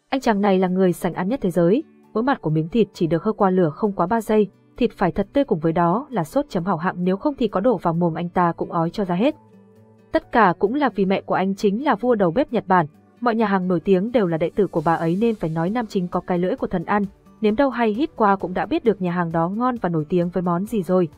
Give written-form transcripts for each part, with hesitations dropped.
Anh chàng này là người sành ăn nhất thế giới, mỗi mặt của miếng thịt chỉ được hơ qua lửa không quá 3 giây, thịt phải thật tươi cùng với đó là sốt chấm hảo hạng, nếu không thì có đổ vào mồm anh ta cũng ói cho ra hết. Tất cả cũng là vì mẹ của anh chính là vua đầu bếp Nhật Bản, mọi nhà hàng nổi tiếng đều là đệ tử của bà ấy nên phải nói nam chính có cái lưỡi của thần ăn, nếm đâu hay hít qua cũng đã biết được nhà hàng đó ngon và nổi tiếng với món gì rồi.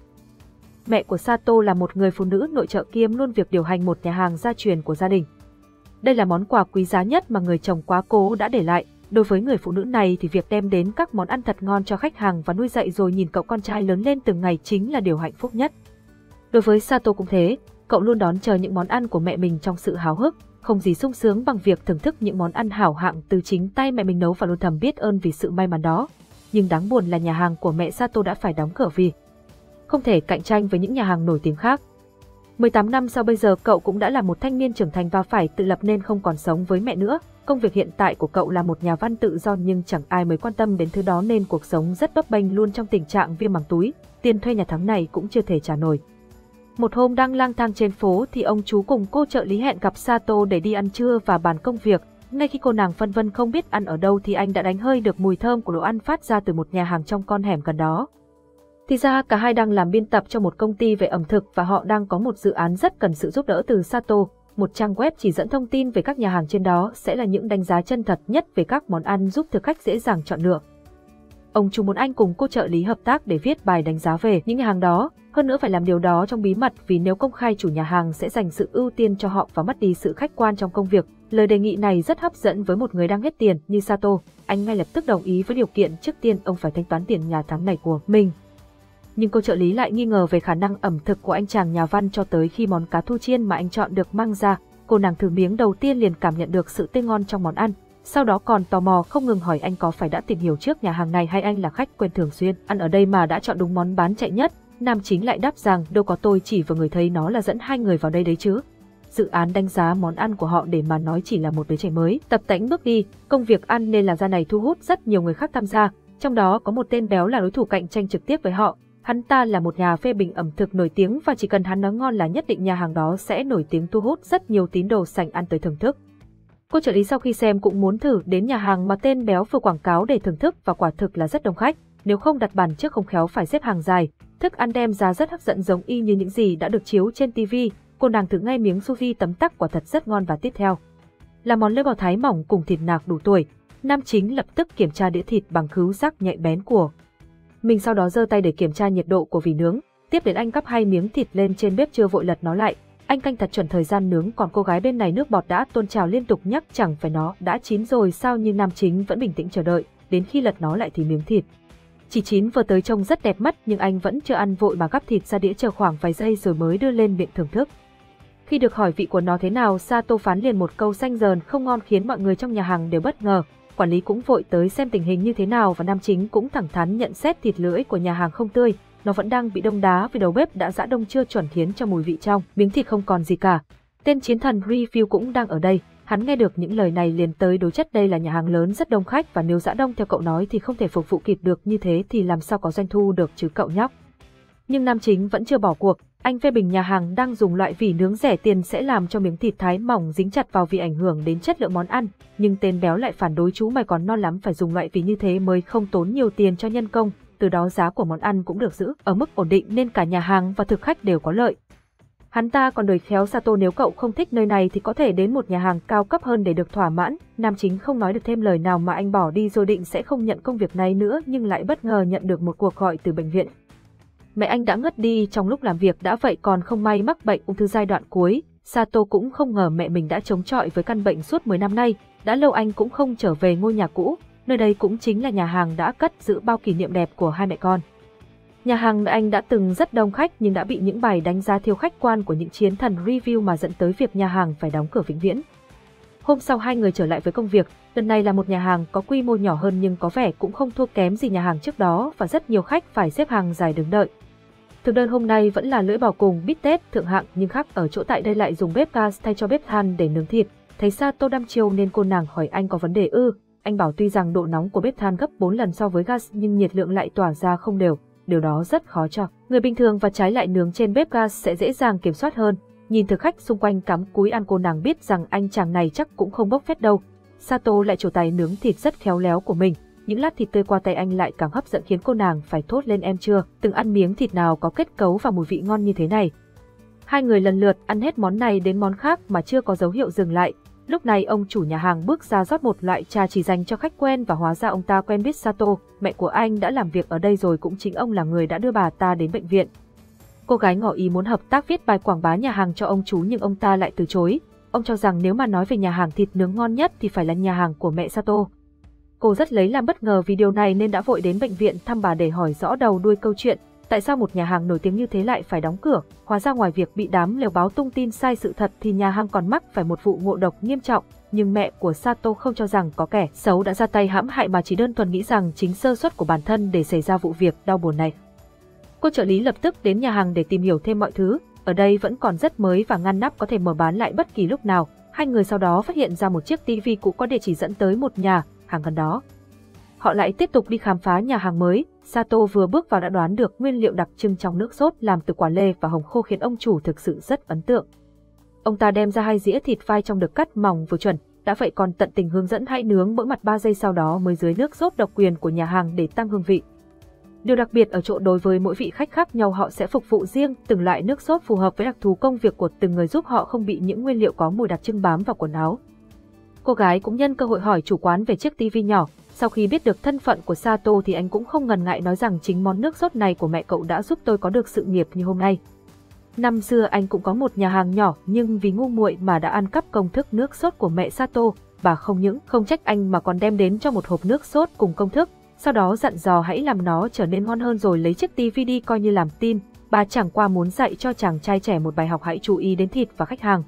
Mẹ của Sato là một người phụ nữ nội trợ kiêm luôn việc điều hành một nhà hàng gia truyền của gia đình. Đây là món quà quý giá nhất mà người chồng quá cố đã để lại. Đối với người phụ nữ này thì việc đem đến các món ăn thật ngon cho khách hàng và nuôi dạy rồi nhìn cậu con trai lớn lên từng ngày chính là điều hạnh phúc nhất. Đối với Sato cũng thế, cậu luôn đón chờ những món ăn của mẹ mình trong sự háo hức, không gì sung sướng bằng việc thưởng thức những món ăn hảo hạng từ chính tay mẹ mình nấu và luôn thầm biết ơn vì sự may mắn đó. Nhưng đáng buồn là nhà hàng của mẹ Sato đã phải đóng cửa vì không thể cạnh tranh với những nhà hàng nổi tiếng khác. 18 năm sau bây giờ cậu cũng đã là một thanh niên trưởng thành và phải tự lập nên không còn sống với mẹ nữa. Công việc hiện tại của cậu là một nhà văn tự do nhưng chẳng ai mới quan tâm đến thứ đó nên cuộc sống rất bấp bênh, luôn trong tình trạng viêm màng túi, tiền thuê nhà tháng này cũng chưa thể trả nổi. Một hôm đang lang thang trên phố thì ông chú cùng cô trợ lý hẹn gặp Sato để đi ăn trưa và bàn công việc. Ngay khi cô nàng phân vân không biết ăn ở đâu thì anh đã đánh hơi được mùi thơm của đồ ăn phát ra từ một nhà hàng trong con hẻm gần đó. Thì ra cả hai đang làm biên tập cho một công ty về ẩm thực và họ đang có một dự án rất cần sự giúp đỡ từ Sato. Một trang web chỉ dẫn thông tin về các nhà hàng trên đó sẽ là những đánh giá chân thật nhất về các món ăn giúp thực khách dễ dàng chọn lựa. Ông chủ muốn anh cùng cô trợ lý hợp tác để viết bài đánh giá về những nhà hàng đó, hơn nữa phải làm điều đó trong bí mật vì nếu công khai chủ nhà hàng sẽ dành sự ưu tiên cho họ và mất đi sự khách quan trong công việc. Lời đề nghị này rất hấp dẫn với một người đang hết tiền như Sato, anh ngay lập tức đồng ý với điều kiện trước tiên ông phải thanh toán tiền nhà tháng này của mình. Nhưng cô trợ lý lại nghi ngờ về khả năng ẩm thực của anh chàng nhà văn cho tới khi món cá thu chiên mà anh chọn được mang ra, cô nàng thử miếng đầu tiên liền cảm nhận được sự tươi ngon trong món ăn, sau đó còn tò mò không ngừng hỏi anh có phải đã tìm hiểu trước nhà hàng này hay anh là khách quen thường xuyên ăn ở đây mà đã chọn đúng món bán chạy nhất. Nam chính lại đáp rằng đâu có, tôi chỉ vừa người thấy nó là dẫn hai người vào đây đấy chứ. Dự án đánh giá món ăn của họ để mà nói chỉ là một đứa trẻ mới tập tễnh bước đi, công việc ăn nên làm ra này thu hút rất nhiều người khác tham gia, trong đó có một tên béo là đối thủ cạnh tranh trực tiếp với họ. Hắn ta là một nhà phê bình ẩm thực nổi tiếng và chỉ cần hắn nói ngon là nhất định nhà hàng đó sẽ nổi tiếng, thu hút rất nhiều tín đồ sành ăn tới thưởng thức. Cô trợ lý sau khi xem cũng muốn thử đến nhà hàng mà tên béo vừa quảng cáo để thưởng thức và quả thực là rất đông khách, nếu không đặt bàn trước không khéo phải xếp hàng dài. Thức ăn đem ra rất hấp dẫn giống y như những gì đã được chiếu trên TV. Cô nàng thử ngay miếng sushi tấm tắc quả thật rất ngon và tiếp theo là món lưỡi bò thái mỏng cùng thịt nạc đủ tuổi. Nam chính lập tức kiểm tra đĩa thịt bằng khứu giác nhạy bén của mình, sau đó giơ tay để kiểm tra nhiệt độ của vỉ nướng. Tiếp đến anh gắp hai miếng thịt lên trên bếp chưa vội lật nó lại. Anh canh thật chuẩn thời gian nướng, còn cô gái bên này nước bọt đã tuôn trào liên tục nhắc chẳng phải nó đã chín rồi sao, nhưng nam chính vẫn bình tĩnh chờ đợi. Đến khi lật nó lại thì miếng thịt chỉ chín vừa tới trông rất đẹp mắt, nhưng anh vẫn chưa ăn vội mà gắp thịt ra đĩa chờ khoảng vài giây rồi mới đưa lên miệng thưởng thức. Khi được hỏi vị của nó thế nào, Sato phán liền một câu xanh dờn không ngon khiến mọi người trong nhà hàng đều bất ngờ. Quản lý cũng vội tới xem tình hình như thế nào và nam chính cũng thẳng thắn nhận xét thịt lưỡi của nhà hàng không tươi, nó vẫn đang bị đông đá vì đầu bếp đã giã đông chưa chuẩn khiến cho mùi vị trong miếng thịt không còn gì cả. Tên chiến thần review cũng đang ở đây, hắn nghe được những lời này liền tới đối chất đây là nhà hàng lớn rất đông khách và nếu giã đông theo cậu nói thì không thể phục vụ kịp được như thế thì làm sao có doanh thu được chứ cậu nhóc. Nhưng nam chính vẫn chưa bỏ cuộc, anh phê bình nhà hàng đang dùng loại vỉ nướng rẻ tiền sẽ làm cho miếng thịt thái mỏng dính chặt vào vì ảnh hưởng đến chất lượng món ăn, nhưng tên béo lại phản đối chú mày còn non lắm phải dùng loại vỉ như thế mới không tốn nhiều tiền cho nhân công, từ đó giá của món ăn cũng được giữ ở mức ổn định nên cả nhà hàng và thực khách đều có lợi. Hắn ta còn đòi khéo Sato nếu cậu không thích nơi này thì có thể đến một nhà hàng cao cấp hơn để được thỏa mãn. Nam chính không nói được thêm lời nào mà anh bỏ đi rồi định sẽ không nhận công việc này nữa nhưng lại bất ngờ nhận được một cuộc gọi từ bệnh viện. Mẹ anh đã ngất đi trong lúc làm việc đã vậy còn không may mắc bệnh ung thư giai đoạn cuối. Sato cũng không ngờ mẹ mình đã chống chọi với căn bệnh suốt 10 năm nay, đã lâu anh cũng không trở về ngôi nhà cũ, nơi đây cũng chính là nhà hàng đã cất giữ bao kỷ niệm đẹp của hai mẹ con. Nhà hàng mẹ anh đã từng rất đông khách nhưng đã bị những bài đánh giá thiếu khách quan của những chiến thần review mà dẫn tới việc nhà hàng phải đóng cửa vĩnh viễn. Hôm sau hai người trở lại với công việc, lần này là một nhà hàng có quy mô nhỏ hơn nhưng có vẻ cũng không thua kém gì nhà hàng trước đó và rất nhiều khách phải xếp hàng dài đứng đợi. Thực đơn hôm nay vẫn là lưỡi bò cùng bít tết thượng hạng nhưng khác ở chỗ tại đây lại dùng bếp gas thay cho bếp than để nướng thịt. Thấy Sato đăm chiêu nên cô nàng hỏi anh có vấn đề ư? Anh bảo tuy rằng độ nóng của bếp than gấp 4 lần so với gas nhưng nhiệt lượng lại tỏa ra không đều, điều đó rất khó cho người bình thường và trái lại nướng trên bếp gas sẽ dễ dàng kiểm soát hơn. Nhìn thực khách xung quanh cắm cúi ăn cô nàng biết rằng anh chàng này chắc cũng không bốc phét đâu. Sato lại trổ tay nướng thịt rất khéo léo của mình. Những lát thịt tươi qua tay anh lại càng hấp dẫn khiến cô nàng phải thốt lên em chưa từng ăn miếng thịt nào có kết cấu và mùi vị ngon như thế này. Hai người lần lượt ăn hết món này đến món khác mà chưa có dấu hiệu dừng lại. Lúc này ông chủ nhà hàng bước ra rót một loại trà chỉ dành cho khách quen và hóa ra ông ta quen biết Sato, mẹ của anh đã làm việc ở đây rồi, cũng chính ông là người đã đưa bà ta đến bệnh viện. Cô gái ngỏ ý muốn hợp tác viết bài quảng bá nhà hàng cho ông chú nhưng ông ta lại từ chối. Ông cho rằng nếu mà nói về nhà hàng thịt nướng ngon nhất thì phải là nhà hàng của mẹ Sato. Cô rất lấy làm bất ngờ vì điều này nên đã vội đến bệnh viện thăm bà để hỏi rõ đầu đuôi câu chuyện. Tại sao một nhà hàng nổi tiếng như thế lại phải đóng cửa? Hóa ra ngoài việc bị đám lèo báo tung tin sai sự thật thì nhà hàng còn mắc phải một vụ ngộ độc nghiêm trọng. Nhưng mẹ của Sato không cho rằng có kẻ xấu đã ra tay hãm hại mà chỉ đơn thuần nghĩ rằng chính sơ suất của bản thân để xảy ra vụ việc đau buồn này. Cô trợ lý lập tức đến nhà hàng để tìm hiểu thêm mọi thứ. Ở đây vẫn còn rất mới và ngăn nắp, có thể mở bán lại bất kỳ lúc nào. Hai người sau đó phát hiện ra một chiếc tivi cũ có địa chỉ dẫn tới một nhà hàng gần đó. Họ lại tiếp tục đi khám phá nhà hàng mới. Sato vừa bước vào đã đoán được nguyên liệu đặc trưng trong nước sốt làm từ quả lê và hồng khô khiến ông chủ thực sự rất ấn tượng. Ông ta đem ra 2 dĩa thịt vai trong được cắt mỏng vừa chuẩn, đã vậy còn tận tình hướng dẫn hãy nướng mỗi mặt 3 giây sau đó mới dưới nước sốt độc quyền của nhà hàng để tăng hương vị. Điều đặc biệt ở chỗ đối với mỗi vị khách khác nhau họ sẽ phục vụ riêng từng loại nước sốt phù hợp với đặc thù công việc của từng người, giúp họ không bị những nguyên liệu có mùi đặc trưng bám vào quần áo. Cô gái cũng nhân cơ hội hỏi chủ quán về chiếc tivi nhỏ. Sau khi biết được thân phận của Sato thì anh cũng không ngần ngại nói rằng chính món nước sốt này của mẹ cậu đã giúp tôi có được sự nghiệp như hôm nay. Năm xưa anh cũng có một nhà hàng nhỏ nhưng vì ngu muội mà đã ăn cắp công thức nước sốt của mẹ Sato. Bà không những không trách anh mà còn đem đến cho một hộp nước sốt cùng công thức, sau đó dặn dò hãy làm nó trở nên ngon hơn rồi lấy chiếc tivi đi coi như làm tin. Bà chẳng qua muốn dạy cho chàng trai trẻ một bài học hãy chú ý đến thịt và khách hàng.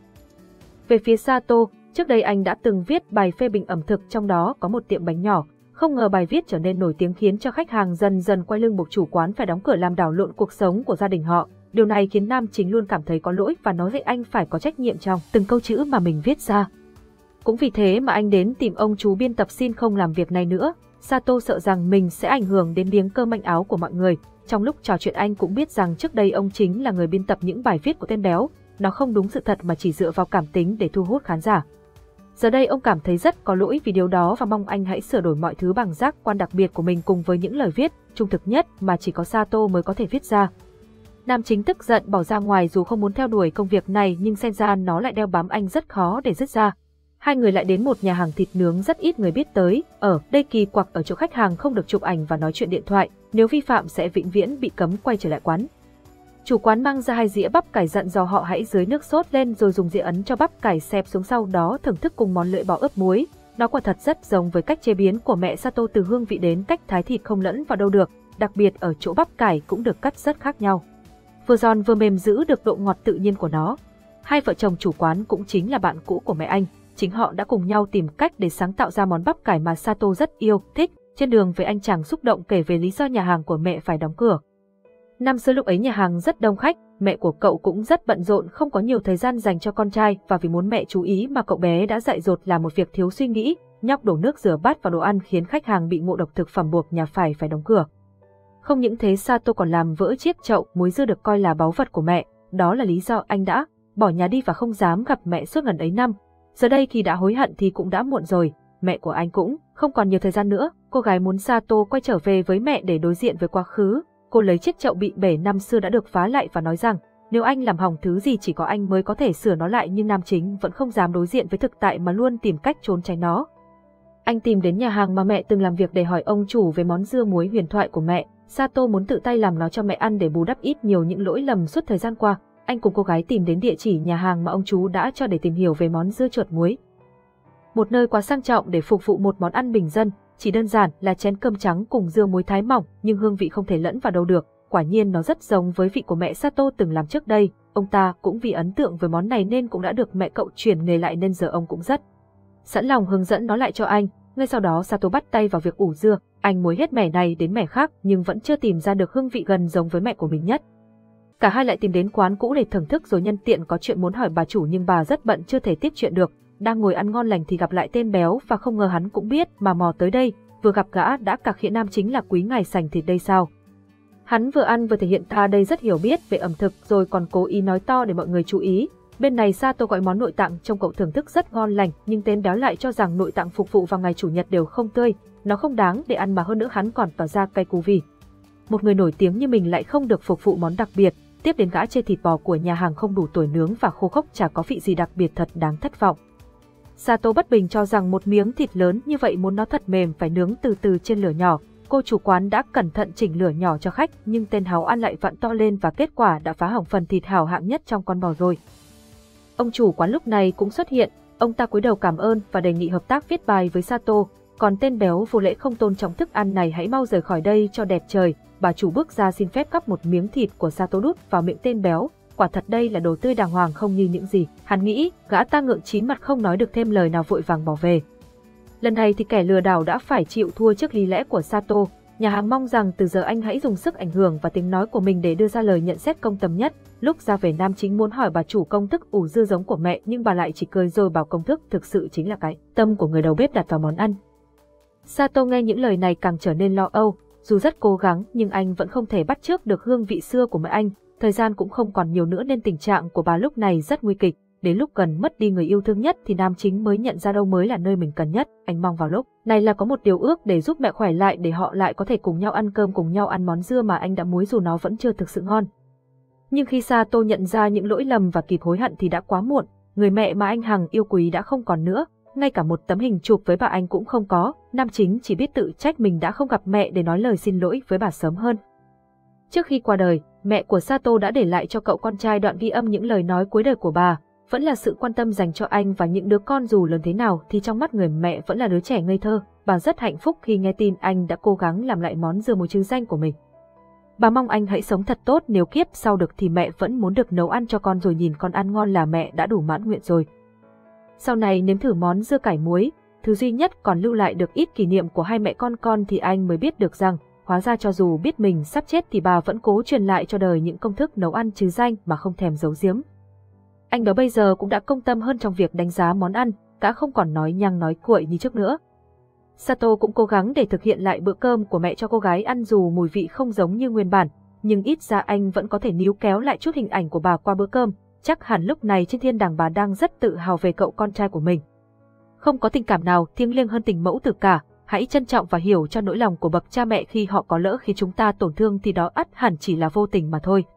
Về phía Sato, trước đây anh đã từng viết bài phê bình ẩm thực, trong đó có một tiệm bánh nhỏ. Không ngờ bài viết trở nên nổi tiếng khiến cho khách hàng dần dần quay lưng, buộc chủ quán phải đóng cửa làm đảo lộn cuộc sống của gia đình họ. Điều này khiến nam chính luôn cảm thấy có lỗi và nói với anh phải có trách nhiệm trong từng câu chữ mà mình viết ra. Cũng vì thế mà anh đến tìm ông chú biên tập xin không làm việc này nữa. Sato sợ rằng mình sẽ ảnh hưởng đến miếng cơm manh áo của mọi người. Trong lúc trò chuyện anh cũng biết rằng trước đây ông chính là người biên tập những bài viết của tên béo. Nó không đúng sự thật mà chỉ dựa vào cảm tính để thu hút khán giả. Giờ đây ông cảm thấy rất có lỗi vì điều đó và mong anh hãy sửa đổi mọi thứ bằng giác quan đặc biệt của mình cùng với những lời viết trung thực nhất mà chỉ có Sato mới có thể viết ra. Nam chính tức giận bỏ ra ngoài dù không muốn theo đuổi công việc này nhưng xem ra nó lại đeo bám anh rất khó để dứt ra. Hai người lại đến một nhà hàng thịt nướng rất ít người biết tới. Ở đây kỳ quặc ở chỗ khách hàng không được chụp ảnh và nói chuyện điện thoại, nếu vi phạm sẽ vĩnh viễn bị cấm quay trở lại quán. Chủ quán mang ra 2 dĩa bắp cải dặn dò họ hãy dưới nước sốt lên rồi dùng dĩa ấn cho bắp cải xẹp xuống, sau đó thưởng thức cùng món lưỡi bò ướp muối. Nó quả thật rất giống với cách chế biến của mẹ Sato, từ hương vị đến cách thái thịt không lẫn vào đâu được, đặc biệt ở chỗ bắp cải cũng được cắt rất khác nhau. Vừa giòn vừa mềm, giữ được độ ngọt tự nhiên của nó. Hai vợ chồng chủ quán cũng chính là bạn cũ của mẹ anh, chính họ đã cùng nhau tìm cách để sáng tạo ra món bắp cải mà Sato rất yêu thích. Trên đường về anh chàng xúc động kể về lý do nhà hàng của mẹ phải đóng cửa. Năm xưa lúc ấy nhà hàng rất đông khách, mẹ của cậu cũng rất bận rộn không có nhiều thời gian dành cho con trai và vì muốn mẹ chú ý mà cậu bé đã dại dột làm một việc thiếu suy nghĩ, nhóc đổ nước rửa bát vào đồ ăn khiến khách hàng bị ngộ độc thực phẩm buộc nhà phải đóng cửa. Không những thế, Sato còn làm vỡ chiếc chậu muối dưa được coi là báu vật của mẹ, đó là lý do anh đã bỏ nhà đi và không dám gặp mẹ suốt ngần ấy năm. Giờ đây khi đã hối hận thì cũng đã muộn rồi, mẹ của anh cũng không còn nhiều thời gian nữa. Cô gái muốn Sato quay trở về với mẹ để đối diện với quá khứ. Cô lấy chiếc chậu bị bể năm xưa đã được phá lại và nói rằng nếu anh làm hỏng thứ gì chỉ có anh mới có thể sửa nó lại, nhưng nam chính vẫn không dám đối diện với thực tại mà luôn tìm cách trốn tránh nó. Anh tìm đến nhà hàng mà mẹ từng làm việc để hỏi ông chủ về món dưa muối huyền thoại của mẹ. Sato muốn tự tay làm nó cho mẹ ăn để bù đắp ít nhiều những lỗi lầm suốt thời gian qua. Anh cùng cô gái tìm đến địa chỉ nhà hàng mà ông chú đã cho để tìm hiểu về món dưa chuột muối. Một nơi quá sang trọng để phục vụ một món ăn bình dân, chỉ đơn giản là chén cơm trắng cùng dưa muối thái mỏng, nhưng hương vị không thể lẫn vào đâu được. Quả nhiên nó rất giống với vị của mẹ Sato từng làm trước đây. Ông ta cũng vì ấn tượng với món này nên cũng đã được mẹ cậu chuyển nghề lại, nên giờ ông cũng rất sẵn lòng hướng dẫn nó lại cho anh. Ngay sau đó Sato bắt tay vào việc ủ dưa, anh muối hết mẻ này đến mẻ khác nhưng vẫn chưa tìm ra được hương vị gần giống với mẹ của mình nhất. Cả hai lại tìm đến quán cũ để thưởng thức rồi nhân tiện có chuyện muốn hỏi bà chủ nhưng bà rất bận chưa thể tiếp chuyện được. Đang ngồi ăn ngon lành thì gặp lại tên béo và không ngờ hắn cũng biết mà mò tới đây, vừa gặp gã đã cặc hiện nam chính là quý ngài sành thịt đây sao. Hắn vừa ăn vừa thể hiện ta đây rất hiểu biết về ẩm thực rồi còn cố ý nói to để mọi người chú ý. Bên này Sato gọi món nội tạng trông cậu thưởng thức rất ngon lành, nhưng tên béo lại cho rằng nội tạng phục vụ vào ngày chủ nhật đều không tươi, nó không đáng để ăn mà hơn nữa hắn còn tỏ ra cay cú vì một người nổi tiếng như mình lại không được phục vụ món đặc biệt. Tiếp đến gã chê thịt bò của nhà hàng không đủ tuổi nướng và khô khốc chả có vị gì đặc biệt, thật đáng thất vọng. Sato bất bình cho rằng một miếng thịt lớn như vậy muốn nó thật mềm phải nướng từ từ trên lửa nhỏ. Cô chủ quán đã cẩn thận chỉnh lửa nhỏ cho khách, nhưng tên háo ăn lại vặn to lên và kết quả đã phá hỏng phần thịt hảo hạng nhất trong con bò rồi. Ông chủ quán lúc này cũng xuất hiện, ông ta cúi đầu cảm ơn và đề nghị hợp tác viết bài với Sato. Còn tên béo vô lễ không tôn trọng thức ăn này hãy mau rời khỏi đây cho đẹp trời. Bà chủ bước ra xin phép cắp một miếng thịt của Sato đút vào miệng tên béo. Quả thật đây là đồ tươi đàng hoàng không như những gì hắn nghĩ. Gã ta ngượng chín mặt không nói được thêm lời nào vội vàng bỏ về. Lần này thì kẻ lừa đảo đã phải chịu thua trước lý lẽ của Sato. Nhà hàng mong rằng từ giờ anh hãy dùng sức ảnh hưởng và tiếng nói của mình để đưa ra lời nhận xét công tâm nhất. Lúc ra về nam chính muốn hỏi bà chủ công thức ủ dưa giống của mẹ, nhưng bà lại chỉ cười rồi bảo công thức thực sự chính là cái tâm của người đầu bếp đặt vào món ăn. Sato nghe những lời này càng trở nên lo âu. Dù rất cố gắng nhưng anh vẫn không thể bắt chước được hương vị xưa của mẹ anh. Thời gian cũng không còn nhiều nữa nên tình trạng của bà lúc này rất nguy kịch. Đến lúc gần mất đi người yêu thương nhất thì nam chính mới nhận ra đâu mới là nơi mình cần nhất. Anh mong vào lúc này là có một điều ước để giúp mẹ khỏe lại, để họ lại có thể cùng nhau ăn cơm, cùng nhau ăn món dưa mà anh đã muối dù nó vẫn chưa thực sự ngon. Nhưng khi Sato nhận ra những lỗi lầm và kịp hối hận thì đã quá muộn. Người mẹ mà anh hằng yêu quý đã không còn nữa. Ngay cả một tấm hình chụp với bà anh cũng không có. Nam chính chỉ biết tự trách mình đã không gặp mẹ để nói lời xin lỗi với bà sớm hơn. Trước khi qua đời, mẹ của Sato đã để lại cho cậu con trai đoạn ghi âm những lời nói cuối đời của bà. Vẫn là sự quan tâm dành cho anh và những đứa con, dù lớn thế nào thì trong mắt người mẹ vẫn là đứa trẻ ngây thơ. Bà rất hạnh phúc khi nghe tin anh đã cố gắng làm lại món dưa muối chứ danh của mình. Bà mong anh hãy sống thật tốt, nếu kiếp sau được thì mẹ vẫn muốn được nấu ăn cho con, rồi nhìn con ăn ngon là mẹ đã đủ mãn nguyện rồi. Sau này nếm thử món dưa cải muối, thứ duy nhất còn lưu lại được ít kỷ niệm của hai mẹ con thì anh mới biết được rằng hóa ra cho dù biết mình sắp chết thì bà vẫn cố truyền lại cho đời những công thức nấu ăn chứ danh mà không thèm giấu giếm. Anh đó bây giờ cũng đã công tâm hơn trong việc đánh giá món ăn, đã không còn nói nhăng nói cuội như trước nữa. Sato cũng cố gắng để thực hiện lại bữa cơm của mẹ cho cô gái ăn, dù mùi vị không giống như nguyên bản, nhưng ít ra anh vẫn có thể níu kéo lại chút hình ảnh của bà qua bữa cơm. Chắc hẳn lúc này trên thiên đàng bà đang rất tự hào về cậu con trai của mình. Không có tình cảm nào thiêng liêng hơn tình mẫu tử cả. Hãy trân trọng và hiểu cho nỗi lòng của bậc cha mẹ. Khi họ có lỡ khiến chúng ta tổn thương thì đó ắt hẳn chỉ là vô tình mà thôi.